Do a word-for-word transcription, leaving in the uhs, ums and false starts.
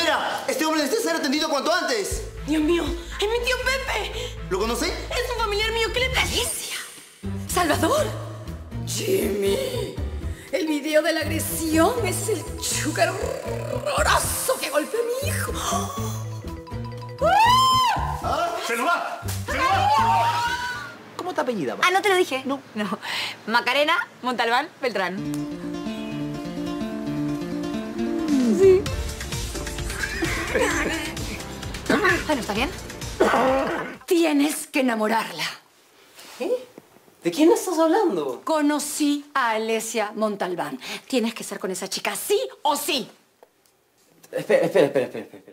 Enfermera, este hombre necesita ser atendido cuanto antes. Dios mío, es mi tío Pepe. ¿Lo conoce? Es un familiar mío. ¿Qué le pasa? Alicia. Salvador. Jimmy. El video de la agresión es el chúcaro horroroso que golpeó a mi hijo. ¿Ah? ¡Se nos va! ¡Se nos va! ¿Cómo te apellida? Ah, ¿no te lo dije? No. No. Macarena Montalbán Beltrán. Sí. Bueno, ¿está bien? Tienes que enamorarla. ¿Qué? ¿De quién estás hablando? Conocí a Alesia Montalbán. Tienes que estar con esa chica, sí o sí. Espera, espera, espera, espera, espera.